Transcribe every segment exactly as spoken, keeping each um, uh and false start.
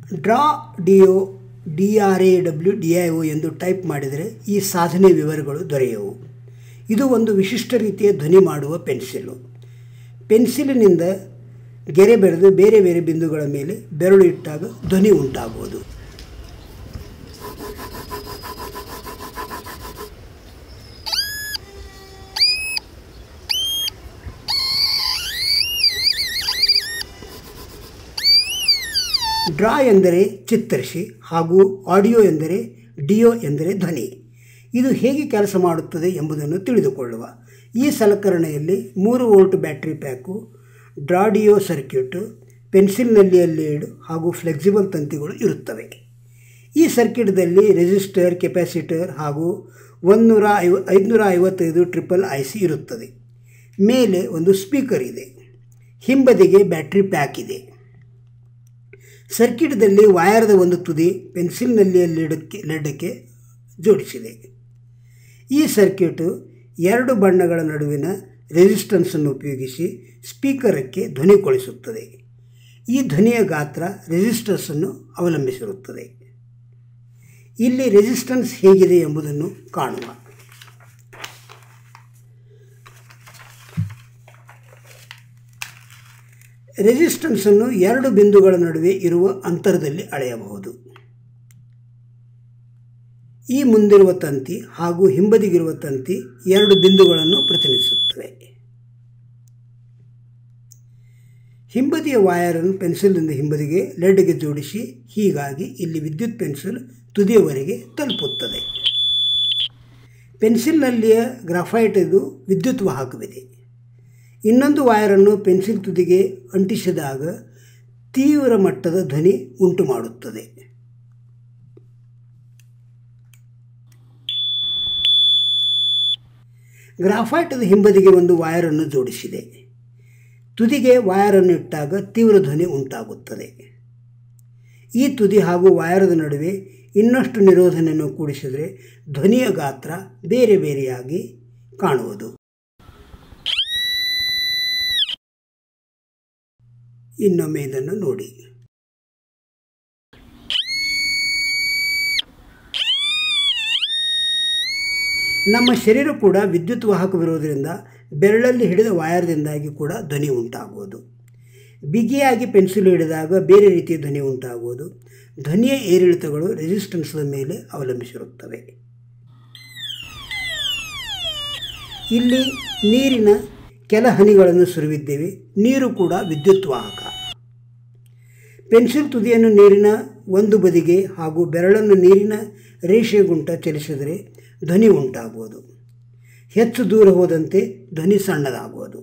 ಡ್ರಾಡಿಯೋ D R A W D I O ಎಂದು type ಮಾಡಿದರೆ ಈ ಸಾಧನೆ ವಿವರಗಳು ದೊರೆಯುವು. ಇದು ಒಂದು ವಿಶಿಷ್ಟ ರೀತಿಯ ಧ್ವನಿ ಮಾಡುವ ಪೆನ್ಸಿಲು. ಪೆನ್ಸಿಲಿನಿಂದ ಗೆರೆ ಬೆರೆದು ಬೇರೆ ಬೇರೆ ಬಿಂದುಗಳ ಮೇಲೆ ಬೆರಳು ಇಟ್ಟಾಗ ಧ್ವನಿ ಉಂಟಾಗುವುದು. ಡ್ರಾ ಎಂದರೆ ಚಿತ್ತರಿಸಿ ಹಾಗೂ ಆಡಿಯೋ ಎಂದರೆ ಡಿಯೋ ಎಂದರೆ ಧ್ವನಿ. ಇದು ಹೇಗೆ ಕೆಲಸ ಮಾಡುತ್ತದೆ ಎಂಬುದನ್ನು ತಿಳಿದುಕೊಳ್ಳುವ. ಈ ಸಲಕರಣೆಯಲ್ಲಿ ಮೂರು volt battery pack, Drawdio circuit, ಪೆನ್ಸಿಲ್ನಲ್ಲಿ ಲೀಡ್ ಹಾಗೂ ಫ್ಲೆಕ್ಸಿಬಲ್ ತಂತಿಗಳು ಇರುತ್ತವೆ. ಈ ಸರ್ಕ್ಯೂಟ್ದಲ್ಲಿ ರೆಸಿಸ್ಟರ್, ಕೆಪಾಸಿಟರ್ ಹಾಗೂ ಒಂದೂರ ಐವ ಐದುನೂರ ಐವತ್ತೈದು ಟ್ರಿಪಲ್ ಐ ಸಿ ಇರುತ್ತದೆ. ಮೇಲೆ ಒಂದು ಸ್ಪೀಕರ್ ಇದೆ. ಹಿಂಬದಿಗೆ ಬ್ಯಾಟ್ರಿ ಪ್ಯಾಕ್ ಇದೆ. ಸರ್ಕ್ಯೂಟ್ದಲ್ಲಿ ವಯರ್ದ ಒಂದು ತುದಿ ಪೆನ್ಸಿಲ್ನಲ್ಲಿ ಲೀಡಕ್ಕೆ ಲೆಡ್ಗೆ ಜೋಡಿಸಿದೆ. ಈ ಸರ್ಕ್ಯೂಟು ಎರಡು ಬಣ್ಣಗಳ ನಡುವಿನ ರೆಸಿಸ್ಟೆನ್ಸನ್ನು ಉಪಯೋಗಿಸಿ ಸ್ಪೀಕರಕ್ಕೆ ಧ್ವನಿಗೊಳಿಸುತ್ತದೆ. ಈ ಧ್ವನಿಯ ಗಾತ್ರ ರೆಸಿಸ್ಟೆನ್ಸನ್ನು ಅವಲಂಬಿಸಿರುತ್ತದೆ. ಇಲ್ಲಿ ರೆಸಿಸ್ಟೆನ್ಸ್ ಹೇಗಿದೆ ಎಂಬುದನ್ನು ಕಾಣುವ. ರೆಸಿಸ್ಟೆನ್ಸನ್ನು ಎರಡು ಬಿಂದುಗಳ ನಡುವೆ ಇರುವ ಅಂತರದಲ್ಲಿ ಅಳೆಯಬಹುದು. ಈ ಮುಂದಿರುವ ತಂತಿ ಹಾಗೂ ಹಿಂಬದಿಗಿರುವ ತಂತಿ ಎರಡು ಬಿಂದುಗಳನ್ನು ಪ್ರತಿನಿಧಿಸುತ್ತವೆ. ಹಿಂಬದಿಯ ವಾಯರನ್ನು ಪೆನ್ಸಿಲ್ನಿಂದ ಹಿಂಬದಿಗೆ ಲೆಡ್ಗೆ ಜೋಡಿಸಿ, ಹೀಗಾಗಿ ಇಲ್ಲಿ ವಿದ್ಯುತ್ ಪೆನ್ಸಿಲ್ ತುದಿಯವರೆಗೆ ತಲುಪುತ್ತದೆ. ಪೆನ್ಸಿಲ್ನಲ್ಲಿಯ ಗ್ರಾಫೈಟ್ ಇದು ವಿದ್ಯುತ್ ವಾಹಕವಿದೆ. ಇನ್ನೊಂದು ವಾಯರನ್ನು ಪೆನ್ಸಿಲ್ ತುದಿಗೆ ಅಂಟಿಸಿದಾಗ ತೀವ್ರ ಮಟ್ಟದ ಧ್ವನಿ ಉಂಟು ಮಾಡುತ್ತದೆ. ಗ್ರಾಫೈಟದ ಹಿಂಬದಿಗೆ ಒಂದು ವಾಯರನ್ನು ಜೋಡಿಸಿದೆ. ತುದಿಗೆ ವಾಯರನ್ನು ಇಟ್ಟಾಗ ತೀವ್ರ ಧ್ವನಿ ಉಂಟಾಗುತ್ತದೆ. ಈ ತುದಿ ಹಾಗೂ ವಾಯರದ ನಡುವೆ ಇನ್ನಷ್ಟು ನಿರೋಧನೆಯನ್ನು ಕೂಡಿಸಿದರೆ ಧ್ವನಿಯ ಗಾತ್ರ ಬೇರೆ ಬೇರೆಯಾಗಿ ಕಾಣುವುದು. ಇನ್ನೊಮ್ಮೆ ಇದನ್ನು ನೋಡಿ. ನಮ್ಮ ಶರೀರ ಕೂಡ ವಿದ್ಯುತ್ ವಾಹಕವಿರುವುದರಿಂದ ಬೆರಳಲ್ಲಿ ಹಿಡಿದ ವಾಯರ್ದಿಂದಾಗಿ ಕೂಡ ಧ್ವನಿ ಉಂಟಾಗುವುದು. ಬಿಗಿಯಾಗಿ ಪೆನ್ಸಿಲ್ ಹಿಡಿದಾಗ ಬೇರೆ ರೀತಿಯ ಧ್ವನಿ ಉಂಟಾಗುವುದು. ಧ್ವನಿಯ ಏರಿಳಿತಗಳು ರೆಸಿಸ್ಟೆನ್ಸ್ನ ಮೇಲೆ ಅವಲಂಬಿಸಿರುತ್ತವೆ. ಇಲ್ಲಿ ನೀರಿನ ಕೆಲ ಹನಿಗಳನ್ನು ಸುರಿದಿದ್ದೇವೆ. ನೀರು ಕೂಡ ವಿದ್ಯುತ್ ವಾಹಕ. ಪೆನ್ಸಿಲ್ ತುದಿಯನ್ನು ನೀರಿನ ಒಂದು ಬದಿಗೆ ಹಾಗೂ ಬೆರಳನ್ನು ನೀರಿನ ರೇಷೆಗುಂಟ ಚಲಿಸಿದರೆ ಧ್ವನಿ ಉಂಟಾಗುವುದು. ಹೆಚ್ಚು ದೂರ ಹೋದಂತೆ ಧ್ವನಿ ಸಣ್ಣದಾಗುವುದು.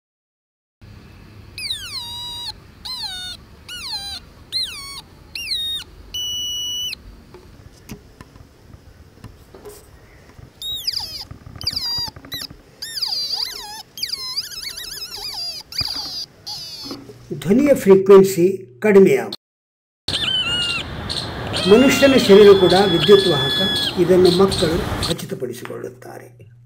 ಧ್ವನಿಯ ಫ್ರೀಕ್ವೆನ್ಸಿ ಕಡಿಮೆಯಾಗುವುದು. ಮನುಷ್ಯನ ಶರೀರ ಕೂಡ ವಿದ್ಯುತ್ ವಾಹಕ. ಇದನ್ನು ಮಕ್ಕಳು ಖಚಿತಪಡಿಸಿಕೊಳ್ಳುತ್ತಾರೆ.